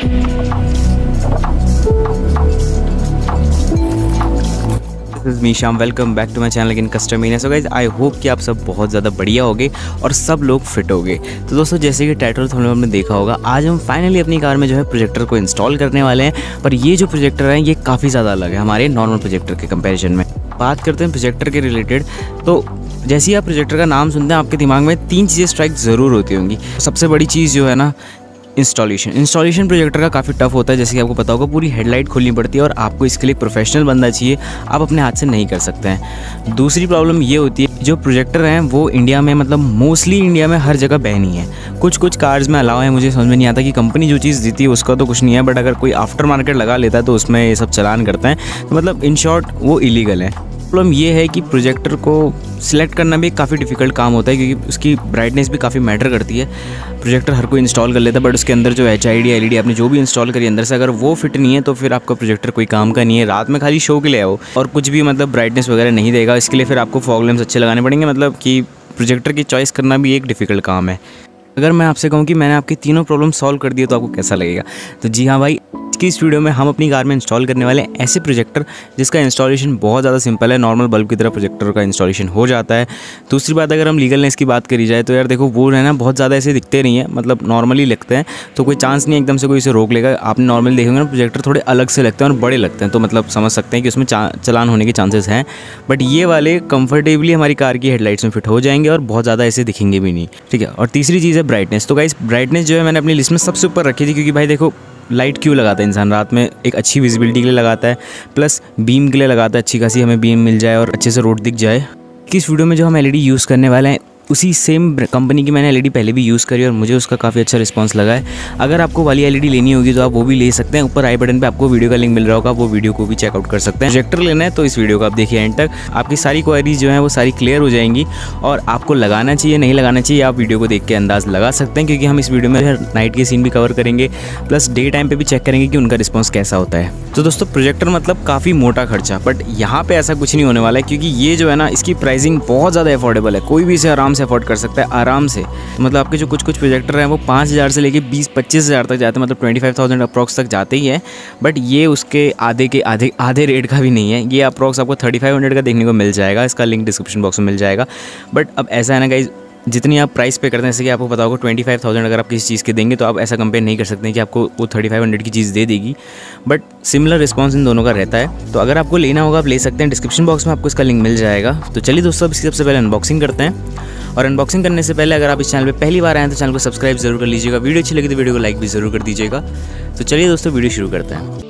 This is me Shyam, welcome back to my channel in custom media. So guys, I hope कि आप सब बहुत ज़्यादा बढ़िया होगे और सब लोग फिट होगे। तो दोस्तों, जैसे कि टाइटल थंबनेल में आपने देखा होगा, आज हम फाइनली अपनी कार में जो है प्रोजेक्टर को इंस्टॉल करने वाले हैं। पर ये जो प्रोजेक्टर है ये काफ़ी ज़्यादा अलग है हमारे नॉर्मल प्रोजेक्टर के कंपैरिजन में। बात करते हैं प्रोजेक्टर के रिलेटेड, तो जैसे ही आप प्रोजेक्टर का नाम सुनते हैं आपके दिमाग में 3 चीज़ें स्ट्राइक ज़रूर होती होंगी। सबसे बड़ी चीज़ जो है ना, इंस्टॉलेशन प्रोजेक्टर का काफ़ी टफ होता है। जैसे कि आपको पता होगा, पूरी हेडलाइट खोलनी पड़ती है और आपको इसके लिए प्रोफेशनल बंदा चाहिए, आप अपने हाथ से नहीं कर सकते हैं। दूसरी प्रॉब्लम ये होती है, जो प्रोजेक्टर हैं वो इंडिया में, मतलब मोस्टली इंडिया में हर जगह बैन ही है। कुछ कार्स में अलावा है। मुझे समझ में नहीं आता कि कंपनी जो चीज़ देती है उसका तो कुछ नहीं है, बट अगर कोई आफ्टर मार्केट लगा लेता है तो उसमें ये सब चलान करते हैं। तो मतलब इन शॉर्ट वो इलीगल है। प्रॉब्लम ये है कि प्रोजेक्टर को सिलेक्ट करना भी काफ़ी डिफ़िकल्ट काम होता है, क्योंकि उसकी ब्राइटनेस भी काफ़ी मैटर करती है। प्रोजेक्टर हर कोई इंस्टॉल कर लेता है, बट उसके अंदर जो HID LED आपने जो भी इंस्टॉल करी अंदर से, अगर वो फिट नहीं है तो फिर आपका प्रोजेक्टर कोई काम का नहीं है। रात में खाली शो के लिए आओ और कुछ भी मतलब ब्राइटनेस वगैरह नहीं देगा। इसके लिए फिर आपको फॉग लैंप्स अच्छे लगाने पड़ेंगे। मतलब कि प्रोजेक्टर की चॉइस करना भी एक डिफ़िकल्ट काम है। अगर मैं आपसे कहूँ कि मैंने आपकी तीनों प्रॉब्लम सॉल्व कर दिए तो आपको कैसा लगेगा? तो जी हाँ भाई, की इस वीडियो में हम अपनी कार में इंस्टॉल करने वाले हैं ऐसे प्रोजेक्टर जिसका इंस्टॉलेशन बहुत ज़्यादा सिंपल है। नॉर्मल बल्ब की तरह प्रोजेक्टर का इंस्टॉलेशन हो जाता है। दूसरी बात, अगर हम लीगलनेस की बात करी जाए तो यार देखो, वो है ना, बहुत ज़्यादा ऐसे दिखते नहीं है, मतलब नॉर्मली लगते हैं। तो कोई चांस नहीं है एकदम से कोई इसे रोक लेगा। आपने नॉर्मली देखेंगे ना, प्रोजेक्टर थोड़े अलग से लगते हैं और बड़े लगते हैं, तो मतलब समझ सकते हैं कि उसमें चलान होने के चांसेस हैं। बट ये वाले कंफर्टेबली हमारी कार की हेडलाइट्स में फिट हो जाएंगे और बहुत ज़्यादा ऐसे दिखेंगे भी नहीं, ठीक है। और तीसरी चीज़ है ब्राइटनेस। तो गाइस, ब्राइटनेस जो है मैंने अपनी लिस्ट में सबसे ऊपर रखी थी, क्योंकि भाई देखो, लाइट क्यों लगाता है इंसान? रात में एक अच्छी विजिबिलिटी के लिए लगाता है, प्लस बीम के लिए लगाता है, अच्छी खासी हमें बीम मिल जाए और अच्छे से रोड दिख जाए। इस वीडियो में जो हम LED यूज़ करने वाले हैं, उसी सेम कंपनी की मैंने LED पहले भी यूज़ करी और मुझे उसका काफ़ी अच्छा रिस्पांस लगा है। अगर आपको वाली LED लेनी होगी तो आप वो भी ले सकते हैं। ऊपर आई बटन पे आपको वीडियो का लिंक मिल रहा होगा, वो वीडियो को भी चेकआउट कर सकते हैं। प्रोजेक्टर लेना है तो इस वीडियो को आप देखिए एंड तक, आपकी सारी क्वेरीज जो हैं वो सारी क्लियर हो जाएंगी। और आपको लगाना चाहिए नहीं लगाना चाहिए, आप वीडियो को देख के अंदाज़ लगा सकते हैं, क्योंकि हम इस वीडियो में नाइट के सीन भी कवर करेंगे, प्लस डे टाइम पर भी चेक करेंगे कि उनका रिस्पॉन्स कैसा होता है। तो दोस्तों, प्रोजेक्टर मतलब काफ़ी मोटा खर्चा, बट यहाँ पर ऐसा कुछ नहीं होने वाला है, क्योंकि ये जो है ना, इसकी प्राइसिंग बहुत ज़्यादा अफोर्डेबल है। कोई भी इसे आराम से अफोर्ड कर सकता है, आराम से। मतलब आपके जो कुछ प्रोजेक्टर हैं वो 5,000 से लेके 20-25 हज़ार तक जाते हैं, मतलब 25,000 अप्रॉक्स तक जाते ही है। बट ये उसके आधे रेट का भी नहीं है। ये अप्रॉक्स आपको 3500 का देखने को मिल जाएगा। इसका लिंक डिस्क्रिप्शन बॉक्स में मिल जाएगा। बट अब ऐसा है ना गाइज, जितनी आप प्राइस पे करते हैं, जैसे कि आपको पता होगा 25,000 अगर आप किसी चीज़ के देंगे तो आप ऐसा कंपेयर नहीं कर सकते कि आपको वो 3500 की चीज़ दे देगी। बट सिमिलर रिस्पांस इन दोनों का रहता है। तो अगर आपको लेना होगा आप ले सकते हैं, डिस्क्रिप्शन बॉक्स में आपको इसका लिंक मिल जाएगा। तो चलिए दोस्तों, इसकी सबसे पहले अनबॉक्सिंग करते हैं। और अनबॉक्सिंग करने से पहले अगर आप इस चैनल पे पहली बार आए हैं तो चैनल को सब्सक्राइब जरूर कर लीजिएगा। वीडियो अच्छी लगी तो वीडियो को लाइक भी ज़रूर कर दीजिएगा। तो चलिए दोस्तों, वीडियो शुरू करते हैं।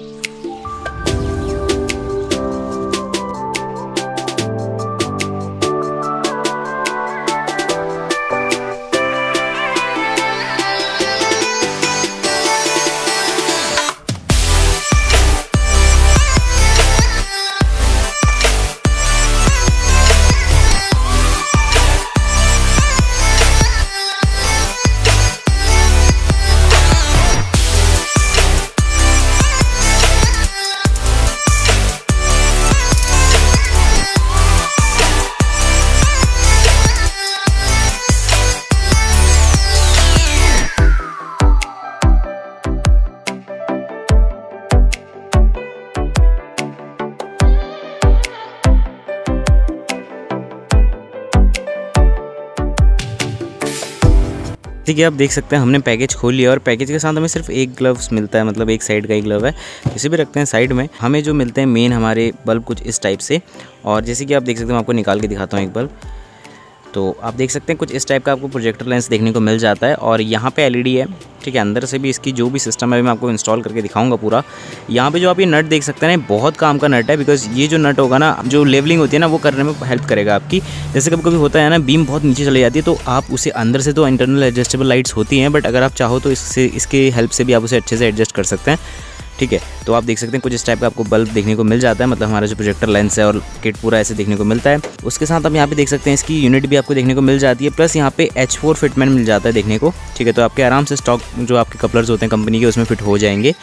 ठीक है, आप देख सकते हैं हमने पैकेज खोल लिया और पैकेज के साथ हमें सिर्फ एक ग्लव्स मिलता है, मतलब एक साइड का ही ग्लव है। इसे भी रखते हैं साइड में। हमें जो मिलते हैं मेन हमारे बल्ब कुछ इस टाइप से, और जैसे कि आप देख सकते हैं, मैं आपको निकाल के दिखाता हूँ एक बल्ब। तो आप देख सकते हैं कुछ इस टाइप का आपको प्रोजेक्टर लेंस देखने को मिल जाता है। और यहाँ पे LED है, ठीक है। अंदर से भी इसकी जो भी सिस्टम है मैं आपको इंस्टॉल करके दिखाऊंगा पूरा। यहाँ पे जो आप ये नट देख सकते हैं, बहुत काम का नट है, बिकॉज ये जो नट होगा ना, जो लेवलिंग होती है ना, वो करने में हेल्प करेगा आपकी। जैसे कभी कभी होता है ना, बीम बहुत नीचे चली जाती है, तो आप उसे अंदर से, तो इंटरनल एडजस्टेबल लाइट्स होती हैं, बट अगर आप चाहो तो इसके हेल्प से भी आप उसे अच्छे से एडजस्ट कर सकते हैं, ठीक है। तो आप देख सकते हैं कुछ इस टाइप का आपको बल्ब देखने को मिल जाता है, मतलब हमारा जो प्रोजेक्टर लेंस है और किट पूरा ऐसे देखने को मिलता है। उसके साथ आप यहाँ पे देख सकते हैं इसकी यूनिट भी आपको देखने को मिल जाती है, प्लस यहाँ पे H4 फिटमेंट मिल जाता है देखने को, ठीक है। तो आपके आराम से स्टॉक जो आपके कपलर्स होते हैं कंपनी के, उसमें फिट हो जाएंगे।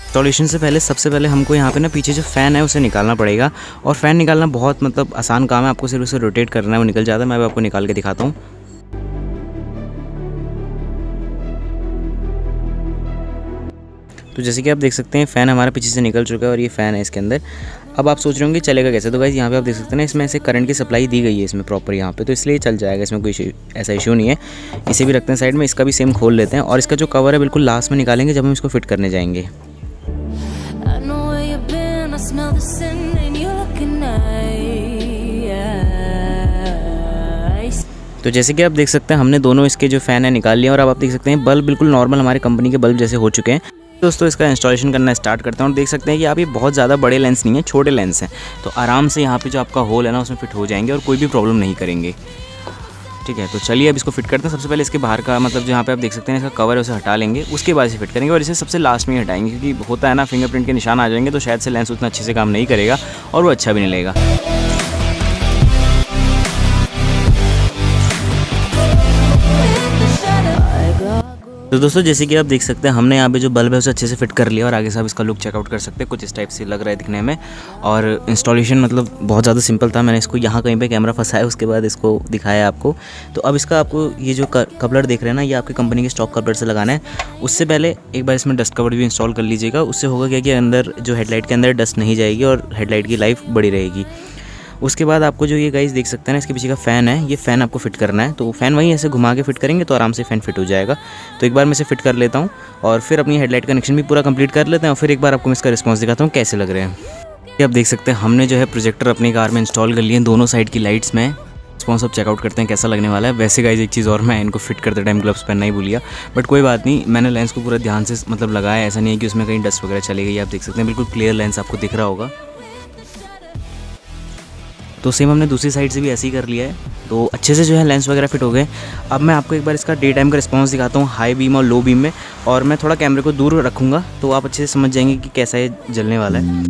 इंस्टॉलेशन से पहले सबसे पहले हमको यहाँ पे ना पीछे जो फ़ैन है उसे निकालना पड़ेगा, और फ़ैन निकालना बहुत मतलब आसान काम है, आपको सिर्फ उसे रोटेट करना है, वो निकल जाता है। मैं अब आपको निकाल के दिखाता हूँ। तो जैसे कि आप देख सकते हैं फ़ैन हमारा पीछे से निकल चुका है और ये फ़ैन है इसके अंदर। अब आप सोच रहे होंगे चलेगा कैसे, तो गाइस यहाँ पे आप देख सकते हैं ना इसमें ऐसे करंट की सप्लाई दी गई है इसमें प्रॉपर यहाँ पे, तो इसलिए चल जाएगा, इसमें कोई ऐसा इशू नहीं है। इसे भी रखते हैं साइड में, इसका भी सेम खोल लेते हैं और इसका जो कवर है बिल्कुल लास्ट में निकालेंगे जब हम इसको फिट करने जाएंगे। तो जैसे कि आप देख सकते हैं हमने दोनों इसके जो फ़ैन है निकाल लिया और अब आप देख सकते हैं बल्ब बिल्कुल नॉर्मल हमारे कंपनी के बल्ब जैसे हो चुके हैं। दोस्तों इसका इंस्टॉलेशन करना स्टार्ट करते हैं और देख सकते हैं कि आप ये बहुत ज़्यादा बड़े लेंस नहीं है, छोटे लेंस हैं, तो आराम से यहाँ पे जो आपका होल है ना उसमें फिट हो जाएंगे और कोई भी प्रॉब्लम नहीं करेंगे। ठीक है, तो चलिए अब इसको फिट करते हैं। सबसे पहले इसके बाहर का मतलब जो यहाँ पे आप देख सकते हैं इसका कवर है उसे हटा लेंगे, उसके बाद इसे फिट करेंगे और इसे सबसे लास्ट में ही हटाएंगे, क्योंकि होता है ना फिंगरप्रिंट के निशान आ जाएंगे तो शायद से लेंस उतना अच्छे से काम नहीं करेगा और वो अच्छा भी नहीं लगेगा। तो दोस्तों जैसे कि आप देख सकते हैं हमने यहाँ पे जो बल्ब है उसे अच्छे से फिट कर लिया और आगे से आप इसका लुक चेकआउट कर सकते हैं। कुछ इस टाइप से लग रहा है दिखने में और इंस्टॉलेशन मतलब बहुत ज़्यादा सिंपल था। मैंने इसको यहाँ कहीं पे कैमरा फंसाया, उसके बाद इसको दिखाया आपको। तो अब इसका आपको ये जो कपलर देख रहे हैं ना, ये आपकी कंपनी के स्टॉक कपलर से लगाना है। उससे पहले एक बार इसमें डस्ट कवर भी इंस्टॉल कर लीजिएगा, उससे होगा क्या कि अंदर जो हेडलाइट के अंदर डस्ट नहीं जाएगी और हेडलाइट की लाइफ बड़ी रहेगी। उसके बाद आपको जो ये गाइस देख सकते हैं ना इसके पीछे का फ़ैन है, ये फ़ैन आपको फिट करना है। तो फ़ैन वहीं ऐसे घुमा के फिट करेंगे तो आराम से फ़ैन फिट हो जाएगा। तो एक बार मैं इसे फिट कर लेता हूँ और फिर अपनी हेडलाइट कनेक्शन भी पूरा कंप्लीट कर लेते हैं और फिर एक बार आपको मैं इसका रिस्पॉन्स दिखाता हूँ कैसे लग रहे हैं। ये आप देख सकते हैं हमने जो है प्रोजेक्टर अपनी कार में इंस्टॉल कर लिए हैं दोनों साइड की लाइट्स में। रिस्पॉन्स अब चेकआउट करते हैं कैसा लगने वाला है। वैसे गाइस एक चीज़ और, मैं इनको फिट करते टाइम ग्लव्स पहनना ही भूलिया, बट कोई बात नहीं, मैंने लेंस को पूरा ध्यान से मतलब लगाया, ऐसा नहीं है कि उसमें कहीं डस्ट वगैरह चली गई। आप देख सकते हैं बिल्कुल क्लियर लेंस आपको दिख रहा होगा। तो सेम हमने दूसरी साइड से भी ऐसे ही कर लिया है, तो अच्छे से जो है लेंस वगैरह फिट हो गए। अब मैं आपको एक बार इसका डे टाइम का रिस्पांस दिखाता हूँ हाई बीम और लो बीम में, और मैं थोड़ा कैमरे को दूर रखूँगा तो आप अच्छे से समझ जाएंगे कि कैसा ये जलने वाला है।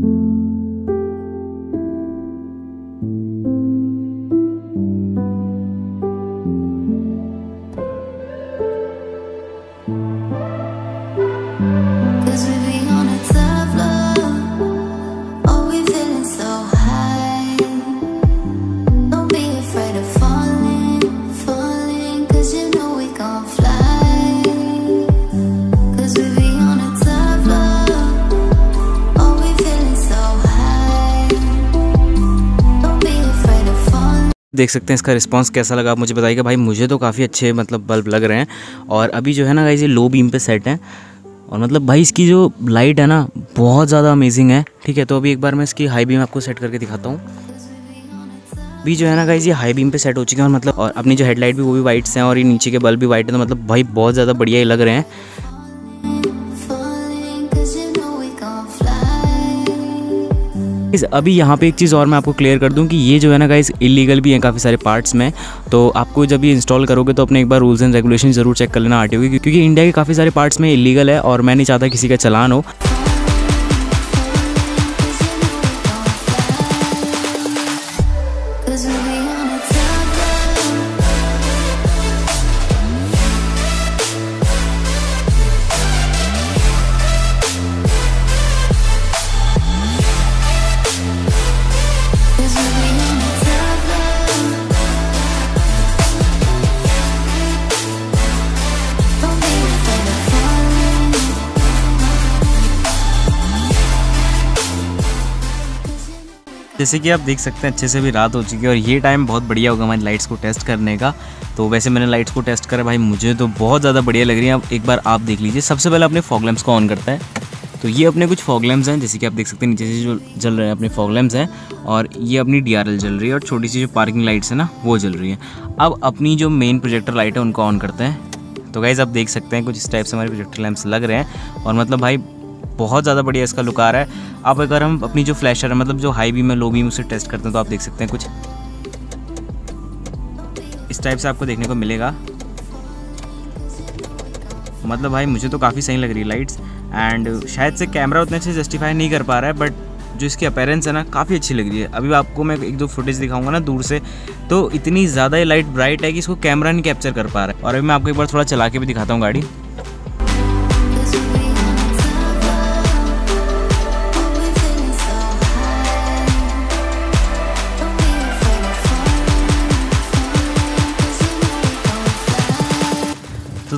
देख सकते हैं इसका रिस्पांस कैसा लगा, आप मुझे बताइएगा। भाई मुझे तो काफ़ी अच्छे मतलब बल्ब लग रहे हैं। और अभी जो है ना गाइस ये लो बीम पे सेट है और मतलब भाई इसकी जो लाइट है ना बहुत ज़्यादा अमेजिंग है। ठीक है, तो अभी एक बार मैं इसकी हाई बीम आपको सेट करके दिखाता हूँ। अभी जो है ना गाइस ये हाई बीम पे सेट हो चुके हैं और मतलब और अपनी जो हेडलाइट भी वो भी वाइट्स हैं और ये नीचे के बल्ब भी वाइट है, तो मतलब भाई बहुत ज़्यादा बढ़िया ही लग रहे हैं। अभी यहाँ पे एक चीज़ और मैं आपको क्लियर कर दूँ कि ये जो है ना गाइस इलीगल भी है काफ़ी सारे पार्ट्स में, तो आपको जब ये इंस्टॉल करोगे तो अपने एक बार रूल्स एंड रेगुलेशन ज़रूर चेक कर लेना आरटीओ की, क्योंकि इंडिया के काफ़ी सारे पार्ट्स में इलीगल है और मैं नहीं चाहता किसी का चालान हो। जैसे कि आप देख सकते हैं अच्छे से भी रात हो चुकी है और ये टाइम बहुत बढ़िया होगा हमारी लाइट्स को टेस्ट करने का। तो वैसे मैंने लाइट्स को टेस्ट करा भाई, मुझे तो बहुत ज़्यादा बढ़िया लग रही है। अब एक बार आप देख लीजिए। सबसे पहले अपने फॉग लैंप्स को ऑन करता है, तो ये अपने कुछ फॉग लैंप्स हैं, जैसे कि आप देख सकते हैं नीचे से जो जल रहे हैं अपने फॉग लैंप्स हैं, और ये अपनी DRL जल रही है और छोटी सी जो पार्किंग लाइट्स है ना वो जल रही है। अब अपनी जो मेन प्रोजेक्टर लाइट है उनको ऑन करते हैं। तो गाइस आप देख सकते हैं कुछ इस टाइप से हमारे प्रोजेक्टर लैंप्स लग रहे हैं और मतलब भाई बहुत ज़्यादा बढ़िया इसका लुक आ रहा है। अब अगर हम अपनी जो फ्लैशर है मतलब जो हाई बीम है लो बीम उसे टेस्ट करते हैं तो आप देख सकते हैं कुछ इस टाइप से आपको देखने को मिलेगा। मतलब भाई मुझे तो काफ़ी सही लग रही है लाइट्स, एंड शायद से कैमरा उतने अच्छे जस्टिफाई नहीं कर पा रहा है, बट जो इसकी अपीयरेंस है ना काफ़ी अच्छी लग रही है। अभी आपको मैं एक दो फुटेज दिखाऊंगा ना दूर से, तो इतनी ज़्यादा ये लाइट ब्राइट है कि इसको कैमरा नहीं कैप्चर कर पा रहा है। और अभी मैं आपको एक बार थोड़ा चला के भी दिखाता हूँ गाड़ी।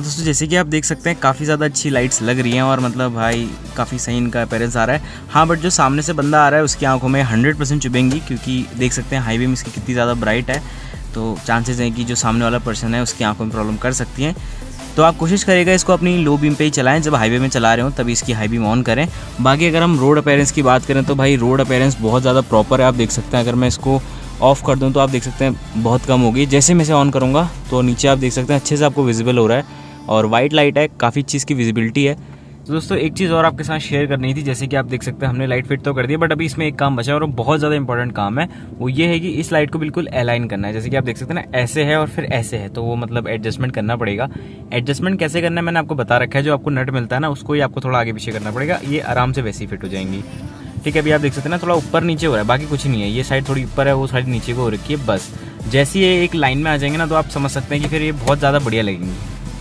दोस्तों जैसे कि आप देख सकते हैं काफ़ी ज़्यादा अच्छी लाइट्स लग रही हैं और मतलब भाई काफ़ी सही इनका अपीयरेंस आ रहा है। हाँ बट जो सामने से बंदा आ रहा है उसकी आंखों में 100% चुभेंगी, क्योंकि देख सकते हैं हाईवे में इसकी कितनी ज़्यादा ब्राइट है, तो चांसेस हैं कि जो सामने वाला पर्सन है उसकी आंखों में प्रॉब्लम कर सकती हैं। तो आप कोशिश करिएगा इसको अपनी लो बीम पे ही चलाएं, जब हाईवे में चला रहे हो तभी इसकी हाई बीम ऑन करें। बाकी अगर हम रोड अपीयरेंस की बात करें तो भाई रोड अपीयरेंस बहुत ज़्यादा प्रॉपर है। आप देख सकते हैं अगर मैं इसको ऑफ़ कर दूं तो आप देख सकते हैं बहुत कम होगी। जैसे मैं इसे ऑन करूँगा तो नीचे आप देख सकते हैं अच्छे से आपको विजिबल हो रहा है और वाइट लाइट है, काफ़ी अच्छी इसकी विजिबिलिटी है। तो दोस्तों एक चीज़ और आपके साथ शेयर करनी थी, जैसे कि आप देख सकते हैं हमने लाइट फिट तो कर दी बट अभी इसमें एक काम बचा है और बहुत ज़्यादा इंपॉर्टेंट काम है। वो ये है कि इस लाइट को बिल्कुल अलाइन करना है। जैसे कि आप देख सकते हैं ना ऐसे है और फिर ऐसे है, तो वो मतलब एडजस्टमेंट करना पड़ेगा। एडजस्टमेंट कैसे करना है मैंने आपको बता रखा है, जो आपको नट मिलता है ना उसको ही आपको थोड़ा आगे पीछे करना पड़ेगा, ये आराम से वैसे ही फिट हो जाएंगी। ठीक है, अभी आप देख सकते हैं ना थोड़ा ऊपर नीचे हो रहा है, बाकी कुछ नहीं है। ये साइड थोड़ी ऊपर है, वो साइड नीचे को हो रखी है बस। जैसे ये एक लाइन में आ जाएंगे ना तो आप समझ सकते हैं कि फिर ये बहुत ज़्यादा बढ़िया लगेंगी।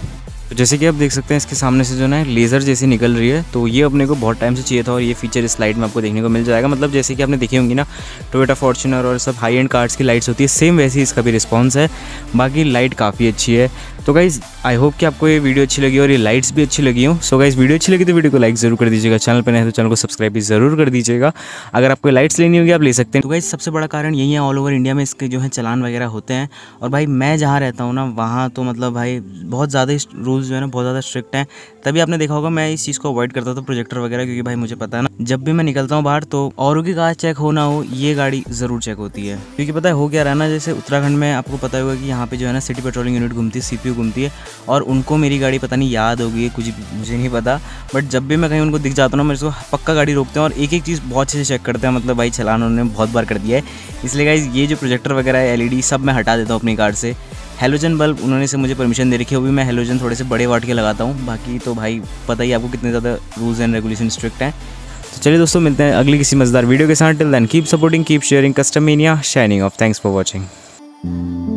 तो जैसे कि आप देख सकते हैं इसके सामने से जो ना लेज़र जैसी निकल रही है, तो ये अपने को बहुत टाइम से चाहिए था और ये फीचर इस लाइट में आपको देखने को मिल जाएगा। मतलब जैसे कि आपने देखी होंगी ना टोयोटा फॉर्च्यूनर और सब हाई एंड कार्स की लाइट्स होती है, सेम वैसे ही इसका भी रिस्पॉन्स है। बाकी लाइट काफ़ी अच्छी है। तो गाइज़ आई होप कि आपको ये वीडियो अच्छी लगी और ये लाइट्स भी अच्छी लगी हो। सो गाइज़ वीडियो अच्छी लगी तो वीडियो को लाइक ज़रूर कर दीजिएगा, चैनल पर नए तो चैनल को सब्सक्राइब भी ज़रूर कर दीजिएगा। अगर आपको लाइट्स लेनी होगी आप ले सकते हैं। तो गाइज़ सबसे बड़ा कारण यही है, ऑल ओवर इंडिया में इसके जो है चालान वगैरह होते हैं। और भाई मैं जहाँ रहता हूँ ना वहाँ तो मतलब भाई बहुत ज़्यादा रूल्स जो है ना बहुत ज़्यादा स्ट्रिक्ट हैं। तभी आपने देखा होगा मैं इस चीज़ को अवॉइड करता था प्रोजेक्टर वगैरह, क्योंकि भाई मुझे पता है ना जब भी मैं निकलता हूँ बाहर तो औरों की कार चेक हो ना हो ये गाड़ी ज़रूर चेक होती है। क्योंकि पता है हो क्या रहा है ना, जैसे उत्तराखंड में आपको पता होगा कि यहाँ पे जो है ना सिटी पेट्रोलिंग यूनिट घूमती है, सीपीयू घूमती है और उनको मेरी गाड़ी पता नहीं याद होगी कुछ मुझे नहीं पता। बट जब भी मैं कहीं उनको दिख जाता हूँ ना मेरे को पक्का गाड़ी रोकते हैं और एक एक चीज़ बहुत अच्छे से चेक करते हैं। मतलब भाई चलान उन्होंने बहुत बार कर दिया है। इसलिए गाइस ये जो प्रोजेक्टर वगैरह है एलईडी सब मैं हटा देता हूँ अपनी कार से। हेलोजन बल्ब उन्होंने से मुझे परमिशन दे रखी है, वो भी मैं हेलोजन थोड़े से बड़े वाट के लगाता हूँ। बाकी तो भाई पता ही आपको कितने ज़्यादा रूल्स एंड रेगुलेशन स्ट्रिक्ट हैं। तो चलिए दोस्तों मिलते हैं अगली किसी मज़ेदार वीडियो के साथ। Till then keep supporting, keep sharing, custom mania signing off. Thanks for watching.